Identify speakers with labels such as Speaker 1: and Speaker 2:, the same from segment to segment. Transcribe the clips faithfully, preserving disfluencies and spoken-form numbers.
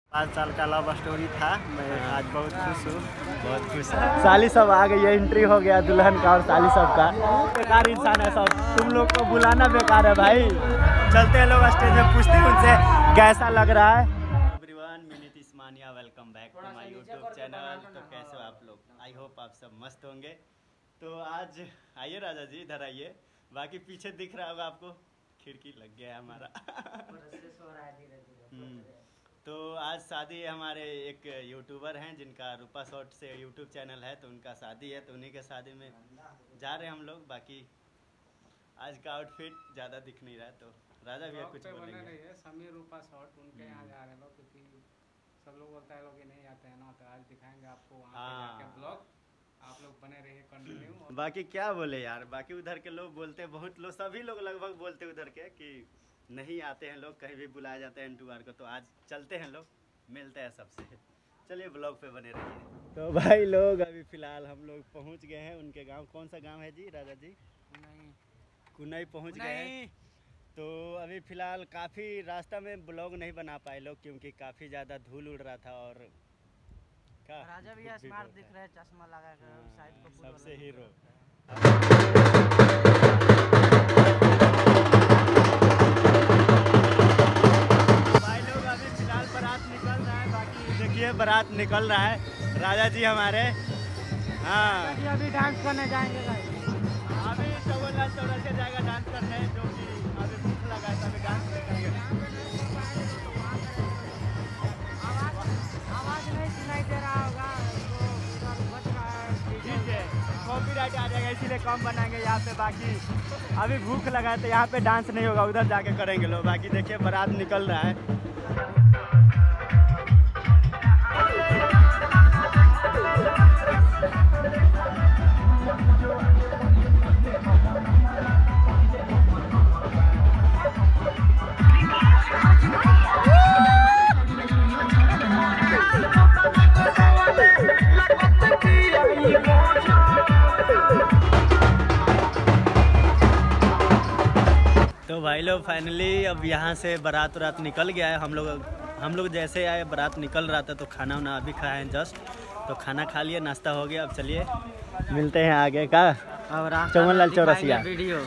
Speaker 1: पाँच साल का लव स्टोरी था। मैं आज बहुत खुश हूँ,
Speaker 2: बहुत खुश है। साली सब आ गई है, एंट्री हो गया दुल्हन का और साली सब का। बेकार इंसान है सब, तुम लोग को बुलाना बेकार है भाई। चलते हैं लोग स्टेज में, पूछते हैं उनसे कैसा लग रहा है। एवरीवन, मैं Nitish Maniya, welcome back to my YouTube channel. तो कैसे हो आप लोग? आई होप आप सब मस्त होंगे। तो आज आइए राजा जी, इधर आइए। बाकी पीछे दिख रहा होगा आपको, खिड़की लग गया है हमारा। तो आज शादी है हमारे एक यूट्यूबर हैं जिनका रूपा शॉर्ट से यूट्यूब चैनल है, तो उनका शादी है, तो उन्हीं के शादी में जा रहे हैं हम लोग। बाकी आज का आउटफिट ज़्यादा दिख नहीं रहा है, तो राजा भैया कुछ बोलेंगे।
Speaker 3: समीर रूपा शॉर्ट उनके यहाँ जा रहे हैं लोग, क्योंकि सब लोग बोलता है लोग नहीं आते हैं ना, तो आज दिखाएंगे आपको वहाँ पे जाके ब्लॉग। आप लोग बने रहिए कंटिन्यू।
Speaker 2: बाकी क्या बोले यार, बाकी उधर के लोग बोलते हैं, बहुत लोग, सभी लोग लगभग बोलते हैं उधर के कि नहीं आते हैं लोग, कहीं भी बुलाया जाता है एंटूआर को। तो आज चलते हैं लोग, मिलते हैं सबसे। चलिए ब्लॉग पे बने रहिए। तो भाई लोग अभी फ़िलहाल हम लोग पहुंच गए हैं उनके गांव। कौन सा गांव है जी राजा जी?
Speaker 3: नहीं
Speaker 2: कुनई पहुंच गए हैं। तो अभी फ़िलहाल काफ़ी रास्ता में ब्लॉग नहीं बना पाए लोग, क्योंकि काफ़ी ज़्यादा धूल उड़ रहा था। और क्या
Speaker 4: राजा भैया स्मार्ट दिख रहे हैं, चश्मा लगा कर साइड को
Speaker 2: सबसे हीरो। देखिए बारात निकल रहा है, राजा जी हमारे। हाँ
Speaker 4: अभी डांस करने जाएंगे भाई।
Speaker 2: अभी चौवन चौरासी जाएगा डांस करने, जो कि अभी भूख लगा है, अभी डांस करेंगे।
Speaker 4: आवाज नहीं सुनाई दे रहा होगा,
Speaker 2: ठीक है, कॉपीराइट आ जाएगा, इसीलिए कम बनाएंगे यहाँ पे। बाकी अभी भूख लगा है तो यहाँ पे डांस नहीं होगा, उधर जाके करेंगे लोग। बाकी देखिए बारात निकल रहा है। तो भाई लोग फाइनली अब यहाँ से बारात वारात निकल गया है। हम लोग हम लोग जैसे आए बारात निकल रहा था, तो खाना वाना अभी खाए हैं जस्ट। तो खाना खा लिए, नाश्ता हो गया। अब चलिए मिलते हैं आगे का चौवन लाल चौरसिया
Speaker 4: वीडियो।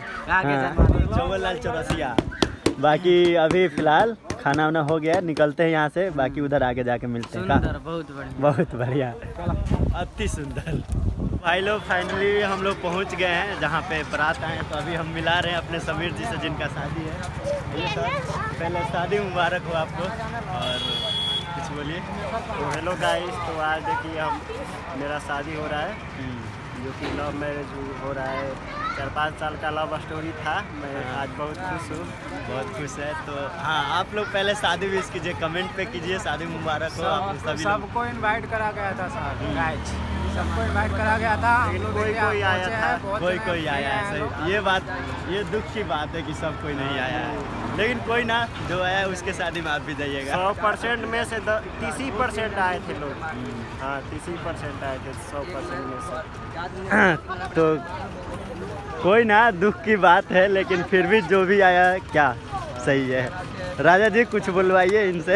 Speaker 2: चौवन लाल चौरसिया। बाकी अभी फिलहाल खाना वाना हो गया, निकलते हैं यहाँ से। बाकी उधर आगे जाके मिलते हैं।
Speaker 4: सुंदर, बहुत बढ़िया,
Speaker 2: बहुत बढ़िया, अति सुंदर। भाई लोग फाइनली हम लोग पहुँच गए हैं जहाँ पे बारात आए हैं। तो अभी हम मिला रहे हैं अपने समीर जी से, जिनका शादी है। ये सर पहले शादी मुबारक हो आपको, और कुछ बोलिए।
Speaker 1: तो हेलो गाइस, तो आज देखिए हम मेरा शादी हो रहा है, जो कि लव मैरिज हो रहा है। चार पाँच साल का लव स्टोरी था। मैं आज बहुत खुश हूँ,
Speaker 2: बहुत खुश है। तो हाँ, आप लोग पहले शादी विश कीजिए, कमेंट पे कीजिए, शादी मुबारक हो आप सभी।
Speaker 3: सबको इनवाइट करा गया था सर, गाइस सबको इनवाइट करा गया था।
Speaker 1: कोई कोई आया था,
Speaker 2: कोई कोई आया है। ये बात, ये दुख की बात है कि सब कोई नहीं आया है, लेकिन कोई ना, जो आया उसके शादी में आप भी जाइएगा।
Speaker 1: सौ परसेंट में से तीस परसेंट आए थे लोग। हाँ, तीस परसेंट आए थे सौ परसेंट में से।
Speaker 2: तो कोई ना, दुख की बात है, लेकिन फिर भी जो भी आया क्या सही है। राजा जी कुछ बुलवाइए इनसे।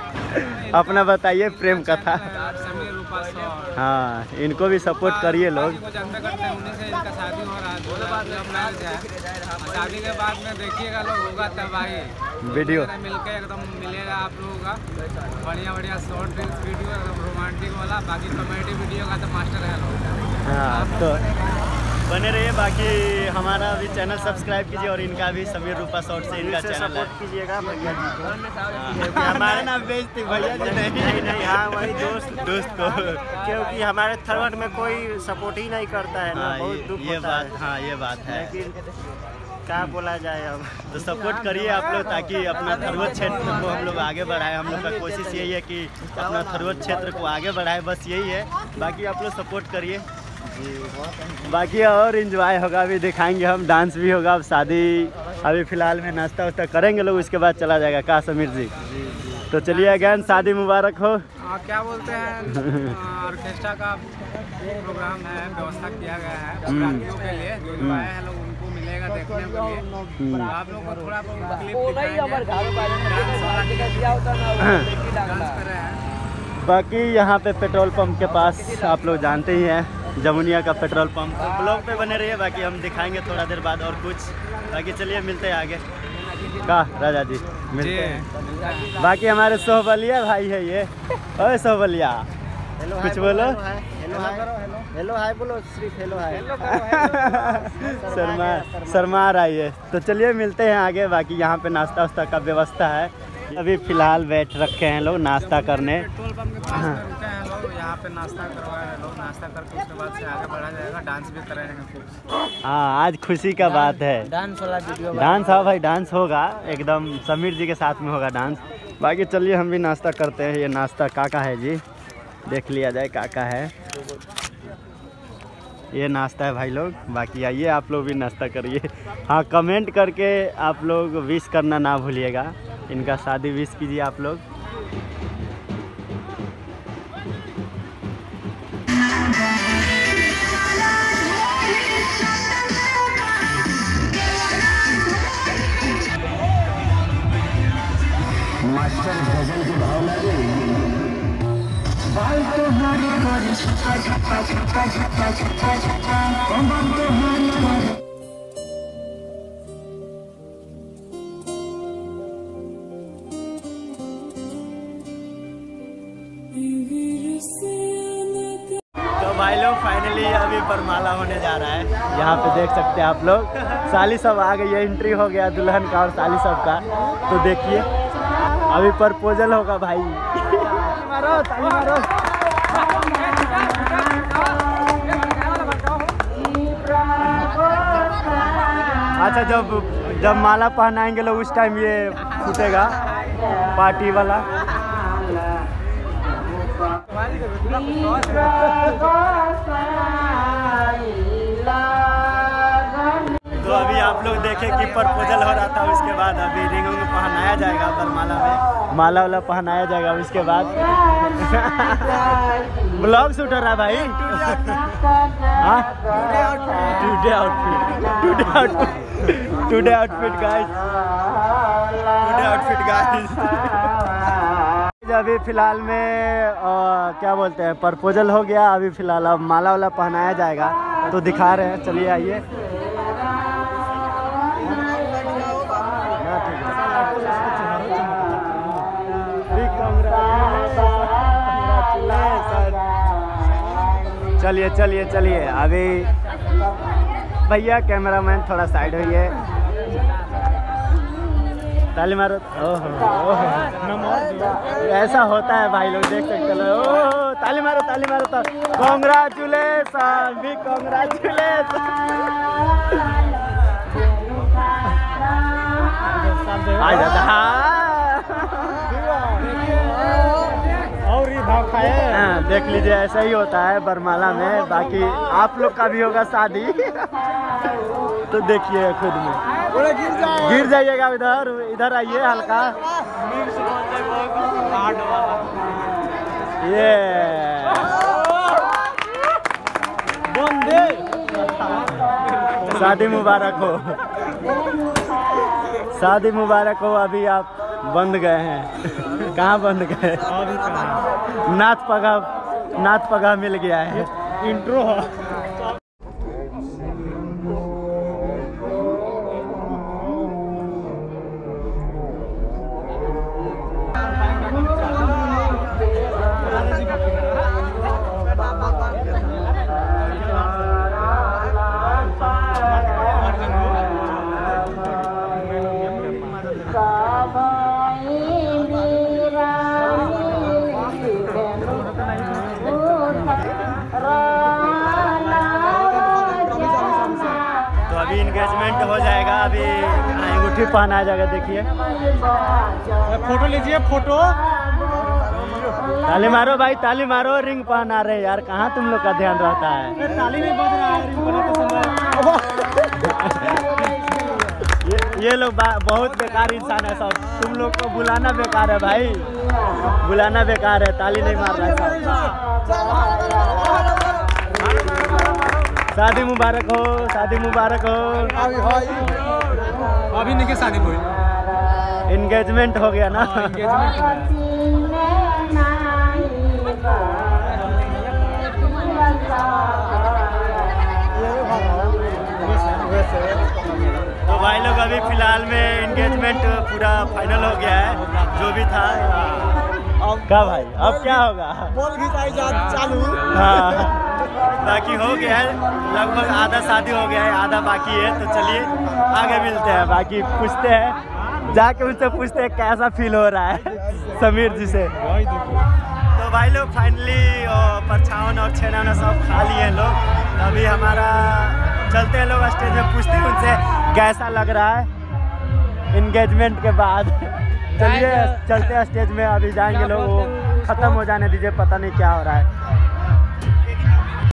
Speaker 2: अपना बताइए प्रेम कथा।
Speaker 3: समीर रूपा शॉर्ट,
Speaker 2: हाँ, इनको भी सपोर्ट करिए लोग।
Speaker 3: जानते करते हैं, उन्हीं से इनका शादी हो रहा है। दो बार लव मैरिज है। शादी के बाद में देखिएगा लोग, होगा तबाही।
Speaker 2: वीडियो
Speaker 3: मिलके एकदम मिलेगा आप लोगों का, बढ़िया बढ़िया शॉर्ट रील्स वीडियो, एकदम रोमांटिक वाला। बाकी कॉमेडी वीडियो का तो मास्टर है लोग।
Speaker 2: हाँ, तो बने रहिए। बाकी हमारा भी चैनल सब्सक्राइब कीजिए, और इनका भी समीर रूपा शॉर्ट से इनका चैनल है।
Speaker 1: सपोर्ट कीजिएगा भैया जी को।
Speaker 2: हाँ, हमारा नाम बेइज्जती भैया जी नहीं
Speaker 1: नहीं नहीं, हाँ वही दोस्त
Speaker 2: दोस्त को,
Speaker 1: क्योंकि हमारे थरवट में कोई सपोर्ट ही नहीं करता है ना,
Speaker 2: हाँ,
Speaker 1: बहुत दुख
Speaker 2: ये
Speaker 1: होता
Speaker 2: बात,
Speaker 1: है।
Speaker 2: हाँ ये बात है।
Speaker 1: लेकिन क्या बोला जाए अब।
Speaker 2: तो सपोर्ट करिए आप लोग, ताकि अपना थरवट क्षेत्र को हम लोग आगे बढ़ाएं। हम लोग का कोशिश यही है कि अपना थरवट क्षेत्र को आगे बढ़ाएं, बस यही है। बाकी आप लोग सपोर्ट करिए। बाकी और एंजॉय होगा, अभी दिखाएंगे हम, डांस भी होगा। अब शादी अभी फ़िलहाल में नाश्ता वास्ता करेंगे लोग, उसके बाद चला जाएगा का समीर जी। तो चलिए अगैन शादी मुबारक हो।
Speaker 3: आ, क्या बोलते हैं, ऑर्केस्ट्रा का प्रोग्राम है, व्यवस्था किया गया है बरातियों के लिए। जो आए हैं लोग उनको मिलेगा। आइएगा देखने के लिए।
Speaker 2: हम्म।
Speaker 3: आप लोगों को थोड़ा बहुत क्लिप दिखाएंगे। डांस कर रहे हैं।
Speaker 2: बाकी यहाँ पे पेट्रोल पंप के पास आप लोग जानते ही हैं जमुनिया का पेट्रोल पंप। तो ब्लॉग पे बने रहिए, बाकी हम दिखाएंगे थोड़ा देर बाद और कुछ। बाकी चलिए मिलते हैं आगे का राजा जी मिलते हैं। बाकी हमारे सोहबलिया भाई है ये। ओए सोहबलिया
Speaker 1: हेलो
Speaker 2: कुछ बोलो।
Speaker 1: हेलो हाय हेलो हाय बोलो, सिर्फ हेलो हाय।
Speaker 2: शर्मा शर्मा रही है। तो चलिए मिलते हैं आगे। बाकी यहाँ पे नाश्ता वास्ता का व्यवस्था है। अभी फिलहाल बैठ रखे हैं लोग नाश्ता करने।
Speaker 3: पेट्रोल पंप के पास में रुके हैं लोग, यहाँ पे नाश्ता करवाए हैं लोग। नाश्ता करके उसके बाद से आगे बढ़ा जाएगा। डांस भी करेंगे कुछ।
Speaker 2: हाँ आज खुशी का बात है।
Speaker 4: डांस वाला वीडियो
Speaker 2: डांस हाँ भाई डांस होगा एकदम, समीर जी के साथ में होगा डांस। बाकी चलिए हम भी नाश्ता करते हैं। ये नाश्ता काका है जी, देख लिया जाए काका है। ये नाश्ता है भाई लोग। बाकी आइए आप लोग भी नाश्ता करिए। हाँ कमेंट करके आप लोग विश करना ना भूलिएगा। इनका शादी विश कीजिए आप लोग।
Speaker 5: मास्टर गजल के भाव लगे बाल तो हारे करे छक्का छक्का छक्का छक्का छक्का छक्का बाल तो हारे करे।
Speaker 2: तो भाई लोग फाइनली अभी बरमाला होने जा रहा है। यहाँ पे देख सकते हैं आप लोग साली सब आ गई है। एंट्री हो गया दुल्हन का और साली सब का। तो देखिए अभी प्रपोजल होगा भाई। मारो ताली मारो। अच्छा जब जब माला पहनाएंगे लोग उस टाइम ये फूटेगा पार्टी वाला। तो अभी आप लोग देखें कि प्रपोजल हो रहा था, उसके बाद अभी रिंग उंग पहनाया जाएगा बरमाला में। माला वाला पहनाया जाएगा उसके बाद। ब्लॉग शूट हो रहा है भाई। हाँ today outfit today outfit today outfit guys today outfit guys. अभी फिलहाल में आ, क्या बोलते हैं प्रपोजल हो गया। अभी फिलहाल अब माला वाला पहनाया जाएगा तो दिखा रहे हैं। चलिए आइए। चलिए चलिए चलिए अभी भैया कैमरामैन थोड़ा साइड होइए। ताली मारो। ओहो ऐसा होता है भाई लोग देख सकते हो। ओह ताली मारो ताली मारो। तो कॉन्ग्रेचुलेसन भी कॉन्ग्रेचुलेसन। आ जाता और भाव खाए। हाँ देख लीजिए ऐसा ही होता है बरमाला में। बाकी आप लोग का भी होगा शादी तो देखिए खुद में। गिर जाइएगा इधर इधर आइए हल्का। ये बंदे शादी मुबारक हो। शादी मुबारक हो। अभी आप बंद गए हैं। कहाँ बंद गए? नाथ पगा नाथ पगा मिल गया है। इंट्रो हो। एंगेजमेंट हो जाएगा। अभी अंगूठी पहनाया जाएगा। देखिए
Speaker 3: फोटो लीजिए फोटो।
Speaker 2: ताली मारो भाई ताली मारो। रिंग पहना रहे यार, कहाँ तुम लोग का ध्यान रहता है।
Speaker 3: ताली नहीं बज रहा है रिंग बनाते
Speaker 2: ये, ये लोग बहुत बेकार इंसान है सब। तुम लोग को बुलाना बेकार है भाई, बुलाना बेकार है। ताली नहीं मार रहा है सब। शादी मुबारक हो, शादी मुबारक हो।
Speaker 3: अभी नहीं शादी हुई,
Speaker 2: एंगेजमेंट हो गया ना। तो भाई लोग अभी फिलहाल में एंगेजमेंट पूरा फाइनल हो गया है, जो भी था। अब क्या भाई, अब क्या होगा? बोल खिंचाई चालू। हाँ, बाकी हो गया है, लगभग आधा शादी हो गया है, आधा बाकी है। तो चलिए आगे मिलते हैं, बाकी पूछते हैं, जाके उनसे पूछते हैं कैसा फील हो रहा है समीर जी से। तो भाई लोग फाइनली परछावन और छेना सब खा लिए हैं लोग। तो अभी हमारा चलते हैं लोग स्टेज में, पूछते हैं उनसे कैसा लग रहा है एंगेजमेंट के बाद। चलिए चलते हैं स्टेज में, अभी जाएंगे लोग, वो ख़त्म हो जाने दीजिए, पता नहीं क्या हो रहा है।